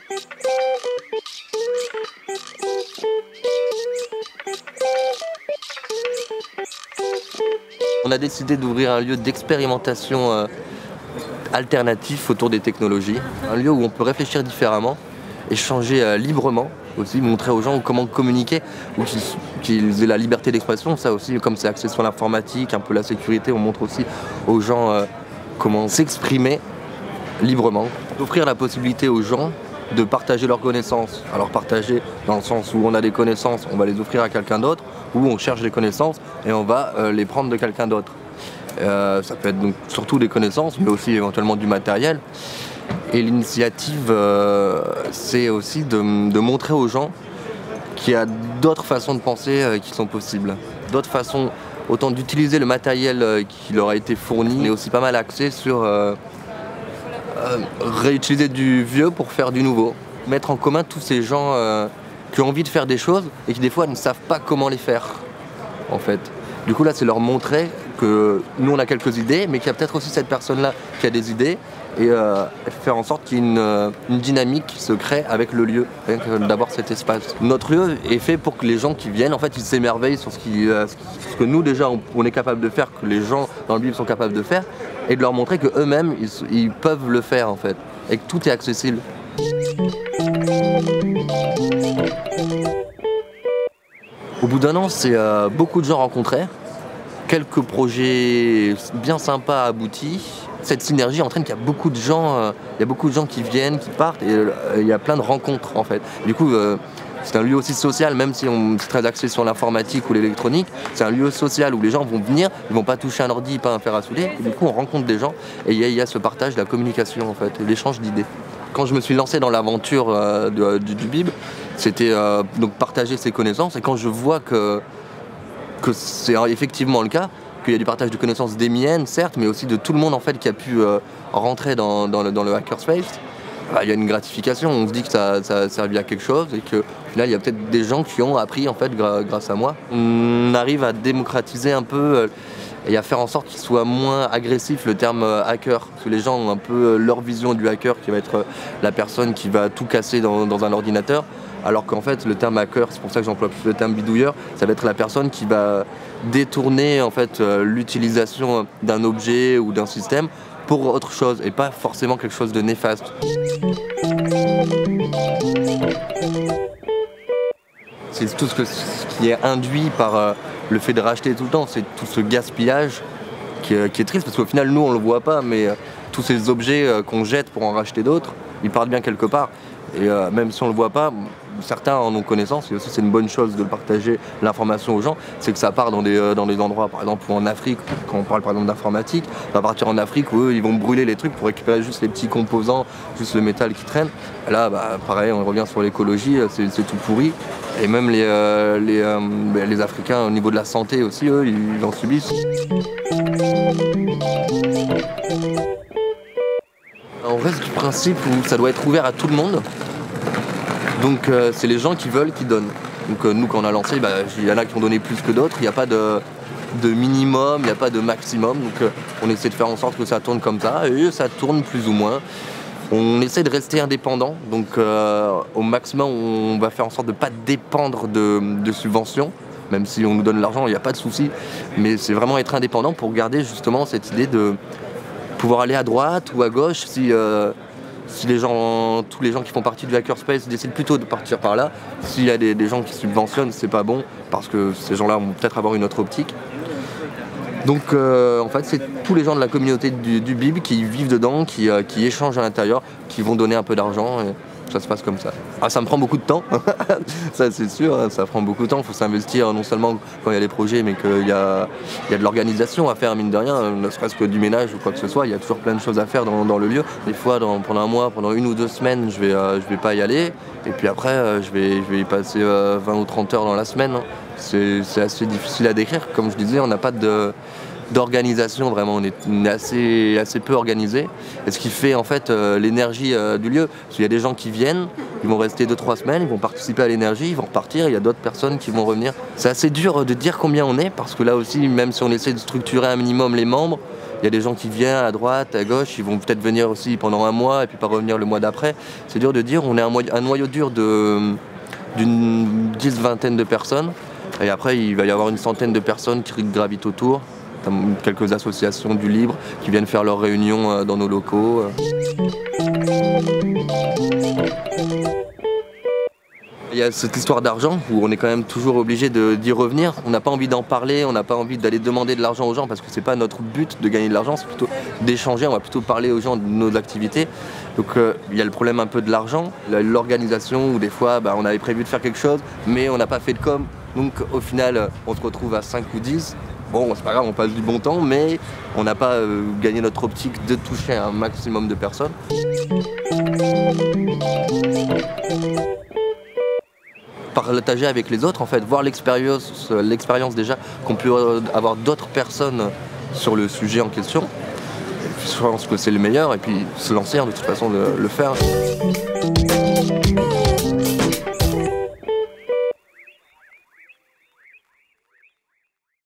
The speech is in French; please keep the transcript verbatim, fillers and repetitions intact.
On a décidé d'ouvrir un lieu d'expérimentation euh, alternatif autour des technologies. Un lieu où on peut réfléchir différemment, échanger euh, librement aussi, montrer aux gens comment communiquer, ou qu'ils qu'ils aient la liberté d'expression. Ça aussi, comme c'est axé sur l'informatique, un peu la sécurité, on montre aussi aux gens euh, comment s'exprimer librement. Offrir la possibilité aux gens de partager leurs connaissances. Alors partager dans le sens où on a des connaissances, on va les offrir à quelqu'un d'autre, ou on cherche des connaissances et on va euh, les prendre de quelqu'un d'autre. Euh, ça peut être donc surtout des connaissances, mais aussi éventuellement du matériel. Et l'initiative, euh, c'est aussi de, de montrer aux gens qu'il y a d'autres façons de penser euh, qui sont possibles. D'autres façons, autant d'utiliser le matériel euh, qui leur a été fourni, mais aussi pas mal axé sur euh, euh, réutiliser du vieux pour faire du nouveau. Mettre en commun tous ces gens euh, qui ont envie de faire des choses et qui des fois ne savent pas comment les faire, en fait. Du coup là, c'est leur montrer que nous on a quelques idées, mais qu'il y a peut-être aussi cette personne-là qui a des idées, et euh, faire en sorte qu'il y ait une, une dynamique qui se crée avec le lieu, avec d'avoir cet espace. Notre lieu est fait pour que les gens qui viennent, en fait, ils s'émerveillent sur ce, qui, euh, ce que nous déjà on, on est capable de faire, que les gens dans le livre sont capables de faire, et de leur montrer qu'eux-mêmes ils, ils peuvent le faire en fait, et que tout est accessible. Au bout d'un an, c'est euh, beaucoup de gens rencontrés, quelques projets bien sympas aboutis. Cette synergie entraîne qu'il y a beaucoup de gens, euh, il y a beaucoup de gens qui viennent, qui partent, et euh, il y a plein de rencontres en fait. Du coup, euh, c'est un lieu aussi social, même si on est très axé sur l'informatique ou l'électronique. C'est un lieu social où les gens vont venir, ils vont pas toucher un ordi, pas un fer à souder. Et du coup, on rencontre des gens et il y, y a ce partage, la communication en fait, et l'échange d'idées. Quand je me suis lancé dans l'aventure euh, de, du, du B I B, c'était euh, donc partager ses connaissances. Et quand je vois que, que c'est effectivement le cas, qu'il y a du partage de connaissances des miennes, certes, mais aussi de tout le monde en fait qui a pu euh, rentrer dans, dans, le, dans le hackerspace, bah, il y a une gratification. On se dit que ça, ça a servi à quelque chose et qu'au final, il y a peut-être des gens qui ont appris en fait gra grâce à moi. On arrive à démocratiser un peu euh, et à faire en sorte qu'il soit moins agressif le terme euh, hacker, parce que les gens ont un peu euh, leur vision du hacker qui va être euh, la personne qui va tout casser dans, dans un ordinateur. Alors qu'en fait, le terme hacker, c'est pour ça que j'emploie plus le terme bidouilleur, ça va être la personne qui va détourner en fait euh, l'utilisation d'un objet ou d'un système pour autre chose et pas forcément quelque chose de néfaste. C'est tout ce, que, ce qui est induit par euh, le fait de racheter tout le temps, c'est tout ce gaspillage qui, euh, qui est triste parce qu'au final, nous, on le voit pas, mais euh, tous ces objets euh, qu'on jette pour en racheter d'autres, ils partent bien quelque part. Et euh, même si on le voit pas, certains en ont connaissance, et aussi c'est une bonne chose de partager l'information aux gens, c'est que ça part dans des, euh, dans des endroits, par exemple en Afrique, quand on parle par exemple d'informatique, ça va partir en Afrique où eux ils vont brûler les trucs pour récupérer juste les petits composants, juste le métal qui traîne. Et là, bah, pareil, on revient sur l'écologie, c'est tout pourri. Et même les, euh, les, euh, les Africains au niveau de la santé aussi, eux, ils en subissent. On reste du principe où ça doit être ouvert à tout le monde. Donc euh, c'est les gens qui veulent qui donnent. Donc euh, nous quand on a lancé, bah, il y en a qui ont donné plus que d'autres, il n'y a pas de, de minimum, il n'y a pas de maximum. Donc euh, on essaie de faire en sorte que ça tourne comme ça, et ça tourne plus ou moins. On essaie de rester indépendant, donc euh, au maximum on va faire en sorte de ne pas dépendre de, de subventions. Même si on nous donne l'argent, il n'y a pas de souci. Mais c'est vraiment être indépendant pour garder justement cette idée de pouvoir aller à droite ou à gauche si, euh, si les gens, tous les gens qui font partie du hackerspace décident plutôt de partir par là. S'il y a des, des gens qui subventionnent, c'est pas bon parce que ces gens-là vont peut-être avoir une autre optique. Donc euh, en fait c'est tous les gens de la communauté du, du B I B qui vivent dedans, qui, euh, qui échangent à l'intérieur, qui vont donner un peu d'argent. Et ça se passe comme ça. Ah, ça me prend beaucoup de temps, ça c'est sûr, hein, ça prend beaucoup de temps. Il faut s'investir non seulement quand il y a des projets, mais qu'il y a, il y a de l'organisation à faire, mine de rien, ne serait-ce que du ménage ou quoi que ce soit. Il y a toujours plein de choses à faire dans, dans le lieu. Des fois, dans, pendant un mois, pendant une ou deux semaines, je vais, euh, je vais pas y aller. Et puis après, euh, je, vais, je vais y passer euh, vingt ou trente heures dans la semaine. Hein. C'est assez difficile à décrire. Comme je disais, on n'a pas de... d'organisation, vraiment on est, on est assez, assez peu organisé, et ce qui fait en fait euh, l'énergie euh, du lieu, parce qu'il y a des gens qui viennent, ils vont rester deux trois semaines, ils vont participer à l'énergie, ils vont repartir, il y a d'autres personnes qui vont revenir. C'est assez dur de dire combien on est, parce que là aussi, même si on essaie de structurer un minimum les membres, Il y a des gens qui viennent à droite, à gauche, ils vont peut-être venir aussi pendant un mois et puis pas revenir le mois d'après. C'est dur de dire, on est un, un noyau dur de, d'une dix, vingtaine de personnes. Et après, il va y avoir une centaine de personnes qui gravitent autour. Quelques associations du libre qui viennent faire leurs réunions dans nos locaux. Il y a cette histoire d'argent où on est quand même toujours obligé d'y revenir. On n'a pas envie d'en parler, on n'a pas envie d'aller demander de l'argent aux gens parce que c'est pas notre but de gagner de l'argent, c'est plutôt d'échanger, on va plutôt parler aux gens de nos activités. Donc euh, il y a le problème un peu de l'argent, l'organisation où des fois bah, on avait prévu de faire quelque chose mais on n'a pas fait de com. Donc au final on se retrouve à cinq ou dix. Bon, c'est pas grave, on passe du bon temps, mais on n'a pas euh, gagné notre optique de toucher un maximum de personnes. Partager avec les autres, en fait, voir l'expérience, l'expérience déjà qu'on peut avoir d'autres personnes sur le sujet en question. Je pense que c'est le meilleur, et puis se lancer, hein, de toute façon, de le faire.